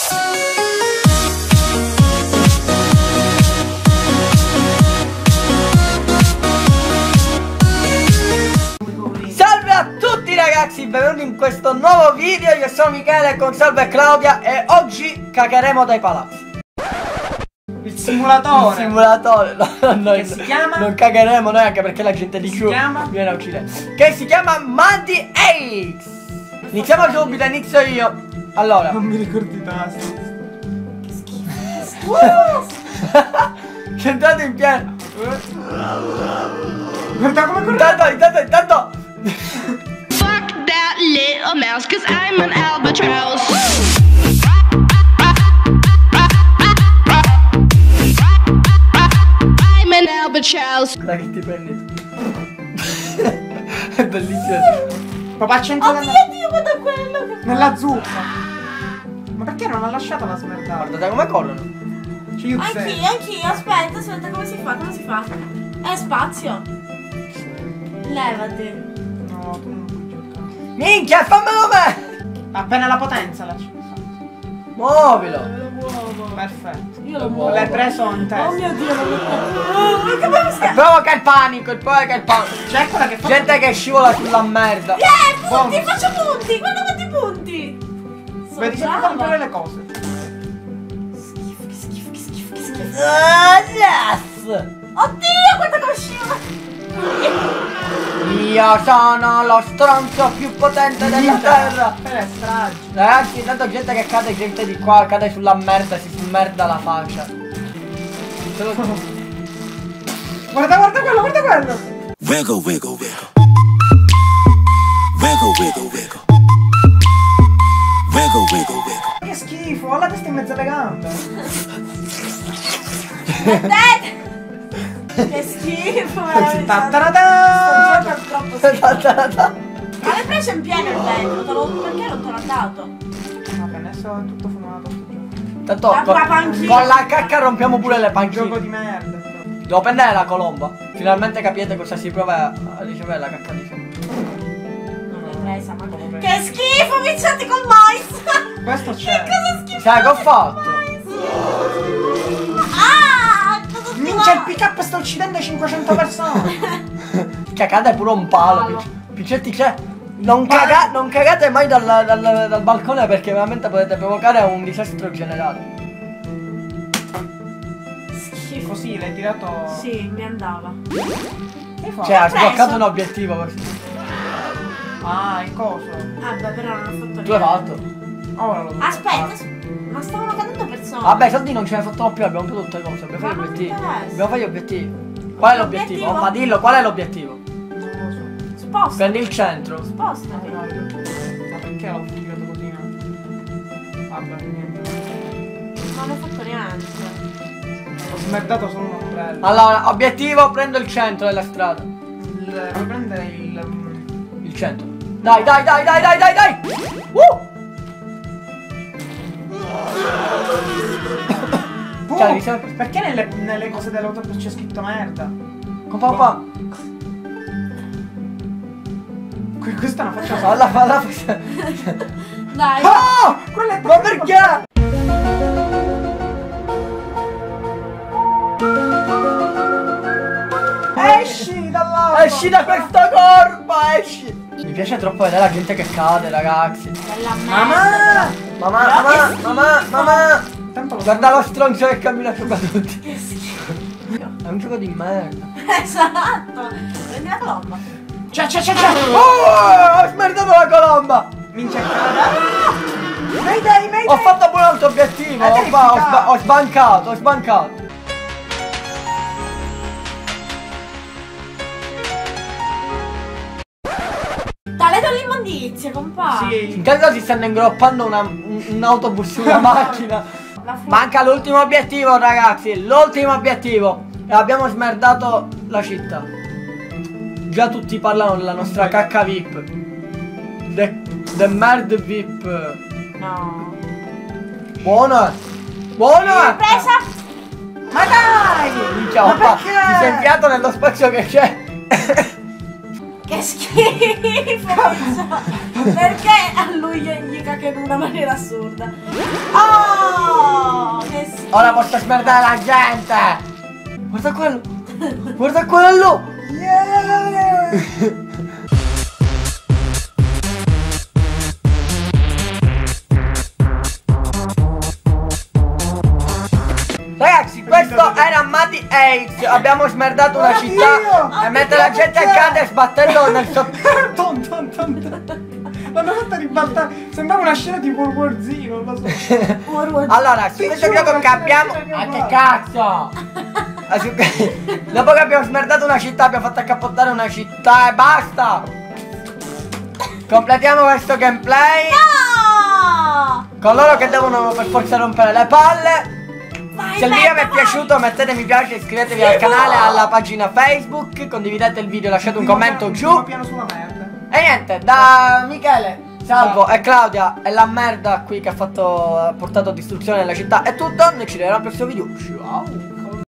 Salve a tutti ragazzi, benvenuti in questo nuovo video. Io sono Michele con Salve e Claudia e oggi cagheremo dai palazzi. Il simulatore. Il simulatore. No, che si chiama? Non cagheremo noi, anche perché la gente di giù viene a uccidere. Che si chiama Mandy X. Iniziamo subito, inizio io. Allora, non mi ricordo i tasti. Che schifo. C'è entrato in pieno. Guarda come corre. Intanto Fuck that little mouse, cause I'm an albatross. I'm an albatross. Guarda che ti prendi tu. È bellissimo. Papà c'è ancora Dio, guarda quello che nella zuppa. Ma perché non ha lasciato la smerdata? Guardate come corrono. Anch'io, aspetta, come si fa? Spazio. Levati. No, tu non puoi giocare. Minchia, fammelo me! Appena la potenza la c'è. Muovilo. Lo muovo. Perfetto. Io lo muovo. L'hai preso in testa. Oh mio Dio, che bello sta. Provoca il panico, provoca il panico. C'è quella che fa. Gente che scivola sulla merda. Punti, faccio punti. Guarda quanti punti. Vedi sempre comprare le cose. Che schifo. Yes! Oddio, guarda come scivola. Io sono lo stronzo più potente della terra. È strage. Ragazzi, intanto gente che cade, gente di qua, cade sulla merda, si smerda la faccia. Guarda quello. Wiggle, wiggle, wiggle. Wiggle, wiggle, wiggle. Wiggle, wiggle, wiggle. Che schifo, ha la testa in mezzo alle gambe. Che schifo. Ta-ta-da-da. Sto gioco è troppo schifo. Ma l'hai preso in pieno il vetro? Perché non te l'ho dato? Vabbè, adesso è tutto fumato. Tanto La panchina. con la cacca rompiamo pure le Un panchine. gioco di merda. Devo prendere la colomba. Finalmente capite cosa si prova a ricevere la cacca di sopra. Non l'hai presa, ma che schifo, Vincetti col mais. Questo Che c'è. cosa schifo. Sai che ho fatto? Minchia, il pick up sta uccidendo 500 persone. Che cade pure un palo. Piccetti c'è. Non cagate mai dal balcone perché veramente potete provocare un disastro generale. Schifo. Così l'hai tirato. Sì, mi andava. Che fa? Cioè, ha preso. sbloccato un obiettivo così. Ah, il coso. Ah, beh, però non ho fatto niente. Tu l'hai fatto? Ora lo devo Aspetta, fare. ma stavano cadendo persone. Vabbè, i soldi non ce ne fatto più, abbiamo fatto tutte le cose, dobbiamo fare gli Ma non obiettivi. interessa. Dobbiamo fare gli obiettivi. Qual è l'obiettivo? L'obiettivo? Ma dillo, qual è l'obiettivo? Non lo so. Sposta. Prendi il centro. Spostati. Ma perché l'ho tirato così? Vabbè, niente. Non ho fatto niente. Ho smerdato solo un ombrello. Allora, obiettivo, prendo il centro della strada. Vuoi prendere il. Il centro. Dai! Cioè, Perché nelle cose dell'autobus c'è scritto merda? con papà. Questa è una faccia. Falla. Dai. Oh! Quella è. Ma perché? Esci dall'auto! Esci da questa corba, esci! Mi piace troppo vedere la gente che cade, ragazzi. Bella merda. Mamma! Tanto lo Guarda lo stronzo che cammina sopra tutti. Che schifo. È un gioco di merda. Esatto. Prendi la colomba. C'è! Oh! Ho smerdato la colomba! Minchia Mayday! Ho fatto pure l'altro obiettivo! Ho sbancato! Tale dell'immondizia, compà. Sì. Intanto si stanno ingroppando un autobus su una macchina. La fu- Manca l'ultimo obiettivo, ragazzi. L'ultimo obiettivo. E abbiamo smerdato la città. Già tutti parlano della nostra cacca VIP. The Merd VIP. No. Buona! Presa. Ma dai! Minchia, Ma papà, perché? ti sei inviato nello spazio che c'è. Che schifo. Perché a lui gli cacca in una maniera assurda. Oh! Ora posso smerdare la gente. Guarda quello. Guarda quello. Ragazzi, questo era Muddy Ace. Abbiamo smerdato una città e mentre la gente cade sbattendo nel Ton. L'hanno fatta ribaltare. Sembrava una scena di World War Z, non lo so. Allora, su questo gioco che abbiamo. Ma che cazzo? Dopo che abbiamo smerdato una città, abbiamo fatto accappottare una città e basta. Completiamo questo gameplay No! con loro che devono per forza rompere le palle. Se il video vi è piaciuto mettete mi piace, iscrivetevi al canale, alla pagina Facebook, condividete il video, lasciate un commento giù. Piano sulla merda. E niente, da Michele, Salvo e Claudia e la merda qui che ha portato distruzione nella città è tutto. Noi ci vediamo al prossimo video. Ciao.